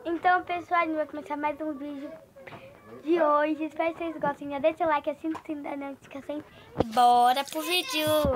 Então, pessoal, a gente vai começar mais um vídeo de hoje. Espero que vocês gostem. Já deixa o like, assina o sininho da notificação e bora pro vídeo!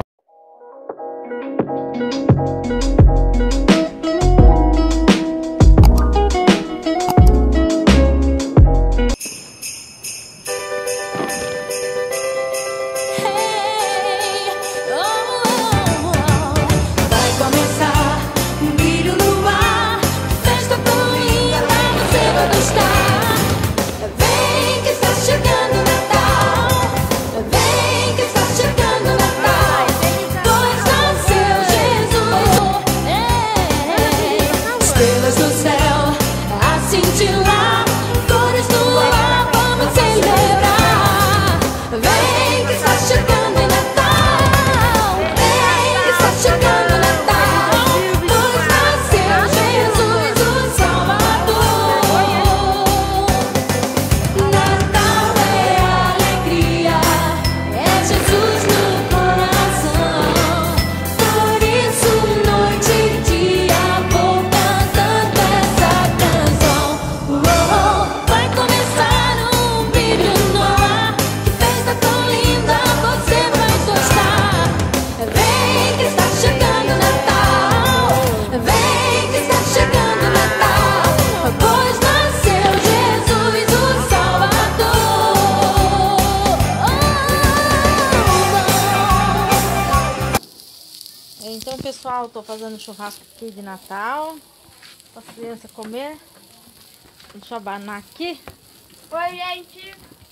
Então, pessoal, tô fazendo churrasco aqui de Natal para as crianças comer. Deixa eu abanar aqui. Oi, gente!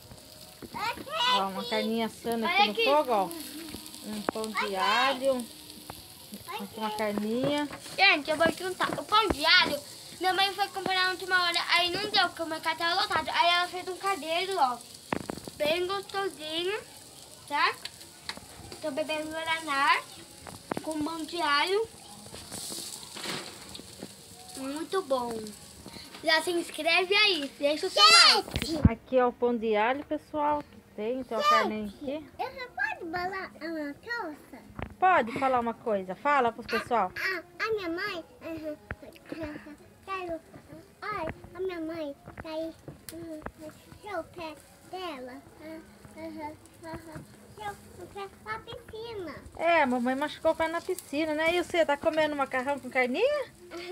Ó, uma carninha assando aqui no fogo, ó. Um pão de alho. Aqui uma carninha. Gente, eu vou juntar o pão de alho. Minha mãe foi comprar na última hora, aí não deu, porque o mercado tava lotado. Aí ela fez um caldeiro, ó, bem gostosinho, tá? Tô bebendo guaraná com pão de alho. Muito bom. Já se inscreve aí, deixa o seu like. Aqui é o pão de alho, pessoal. Tem a carninha aqui. Você pode falar a minha calça? Pode falar uma coisa? Fala pro pessoal. A minha mãe... Ai, a minha mãe tá aí o pé dela. O pé na piscina. É, a mamãe machucou o pé na piscina, né? E você, tá comendo macarrão com carninha?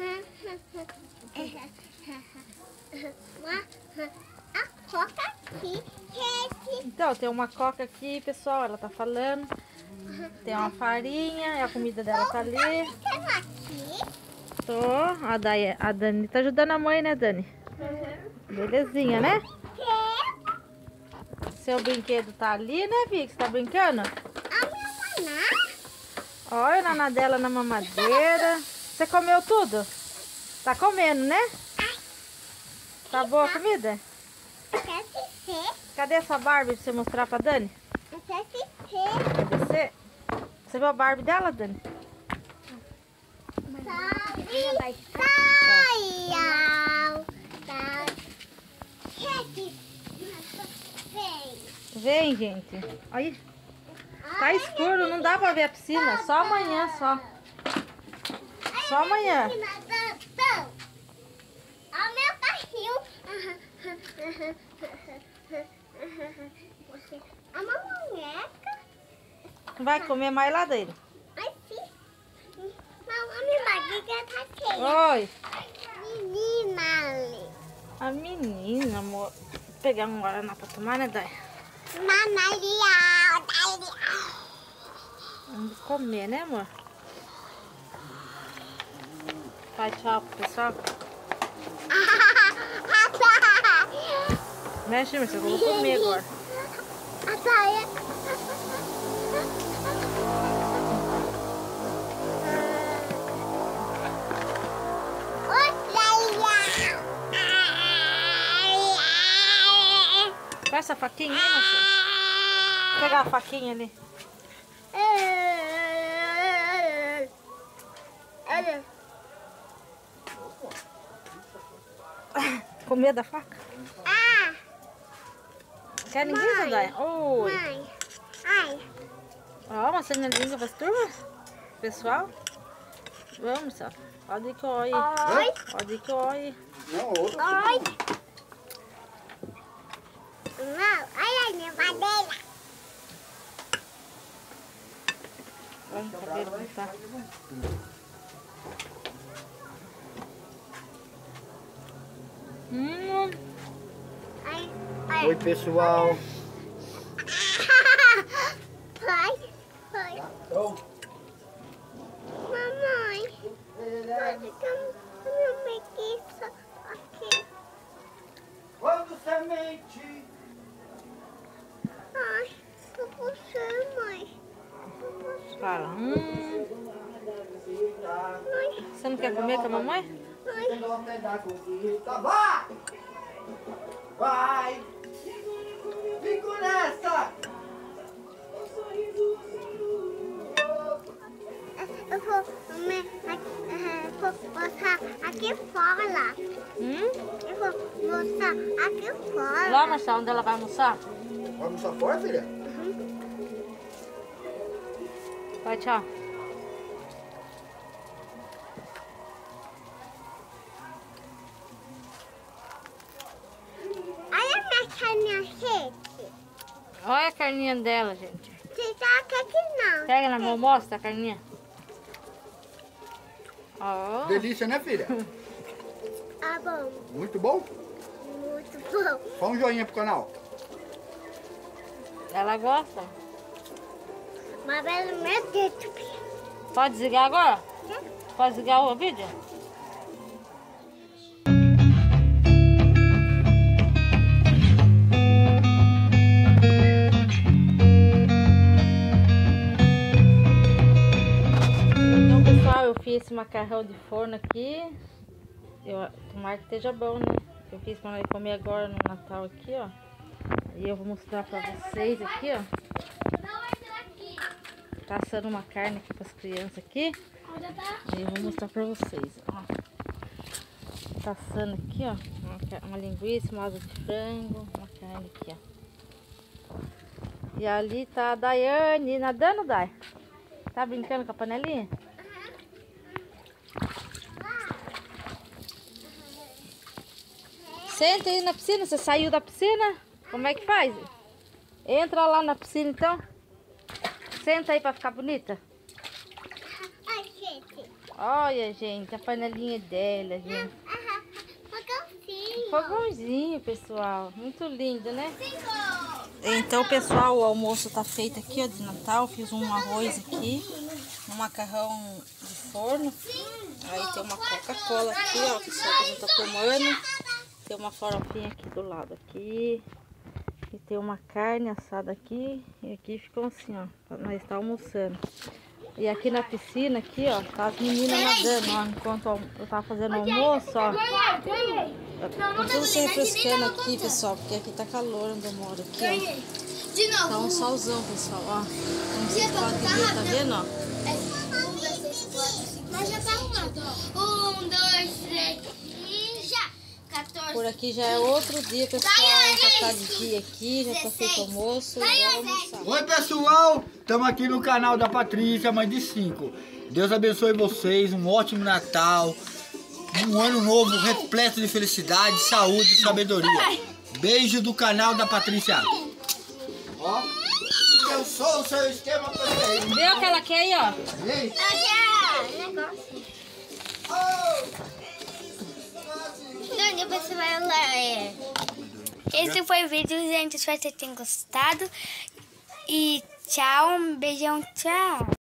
A coca aqui, Então, tem uma coca aqui, pessoal, ela tá falando. Tem uma farinha, e a comida dela tá ali. Tô. A Dani tá ajudando a mãe, né, Dani? Belezinha, né? Seu brinquedo tá ali, né, Vi? Você tá brincando? A minha naná. Olha a naná dela na mamadeira. Você comeu tudo? Tá comendo, né? Tá boa a comida? Cadê essa Barbie pra você mostrar pra Dani? Cadê você? Você viu a Barbie dela, Dani? Vem, gente. Aí. Tá escuro, não dá pra ver a piscina. Só amanhã, só. Só amanhã. Olha o meu carrinho. A mamonheca. Vai comer mais lá dele. Ai, sim. A minha barriga tá cheia. Oi. Menina ali. A menina, amor. Vou pegar um guaraná pra tomar, né, Dai? Vamos comer, né, amor? Vai, tchau pro pessoal. Mexe, mas eu vou comer agora. Pega essa faquinha aí, moça. Vou pegar a faquinha ali. Com medo da faca? Quer ninguém, Zodai? Oi. Mãe. Ai. Ó, uma ceninha linda para as turmas. Pessoal. Vamos, só. Olha que oi. Oi. Olha que oi. Não, outra. Oi. Não, olha a minha madeira. Olha o cabelo como tá. Ai, ai. Oi, pessoal. Oi. Mamãe. Mamãe, isso aqui. Quando semente. Ai, pra você, mãe. Pra você. Fala. Mãe, Você não quer comer com a mamãe? Vai! Vai! Fico nessa! eu vou mostrar aqui fora. Eu vou mostrar aqui fora. Lá, Marcelo, onde ela vai almoçar? Vai almoçar fora, filha? Vai, tchau. Olha minha carinha, gente. Olha a carninha dela, gente. Você tá aqui não. Pega na mão, mostra a carninha. Ó. Delícia, né, filha? Ah, bom. Muito bom? Muito bom. Só um joinha pro canal. Ela gosta. Mas pelo meu dedo. Pode desligar agora? Pode desligar o vídeo? Então, pessoal, eu fiz esse macarrão de forno aqui. Tomara que esteja bom, né? Eu fiz para nós comer agora no Natal aqui, ó. E eu vou mostrar para vocês aqui, ó. Tá assando uma carne aqui para as crianças aqui. E eu vou mostrar para vocês, ó. Tá assando aqui, ó. Uma linguiça, uma asa de frango, uma carne aqui, ó. E ali tá a Daiane nadando, Dai. Tá brincando com a panelinha? Senta aí na piscina, você saiu da piscina? Como é que faz? Entra lá na piscina então. Senta aí pra ficar bonita. Ai, gente. Olha, gente, a panelinha dela, gente. Fogãozinho. Fogãozinho, pessoal. Muito lindo, né? Então, pessoal, o almoço tá feito aqui, ó, de Natal. Fiz um arroz aqui, um macarrão de forno. Aí tem uma Coca-Cola aqui, ó, que só que a gente tá tomando. Tem uma farofinha aqui do lado aqui. E tem uma carne assada aqui. E aqui ficou assim, ó. Nós estamos almoçando. E aqui na piscina, aqui, ó, tá as meninas nadando, ó. Enquanto eu tava fazendo almoço, ó. Tá tudo se refrescando aqui, pessoal. Porque aqui tá calor onde eu moro aqui, ó. Tá um solzão, pessoal, ó. Como vocês podem ver, tá vendo, ó? Mas já tá arrumado, ó. 1, 2, 3 e já. 14. Por aqui já é outro dia, pessoal. Já tá de dia aqui, já tá feito almoço. Bora almoçar. Oi, pessoal! Estamos aqui no canal da Patrícia, mãe de 5. Deus abençoe vocês, um ótimo Natal. Um ano novo repleto de felicidade, saúde e sabedoria. Beijo do canal da Patrícia. Ó, eu sou o seu esquema preferido. Vê o que ela quer aí, ó. Ei. Negócio. Não, depois você vai lá. Esse foi o vídeo, gente. Espero que vocês tenham gostado. E tchau, um beijão, tchau.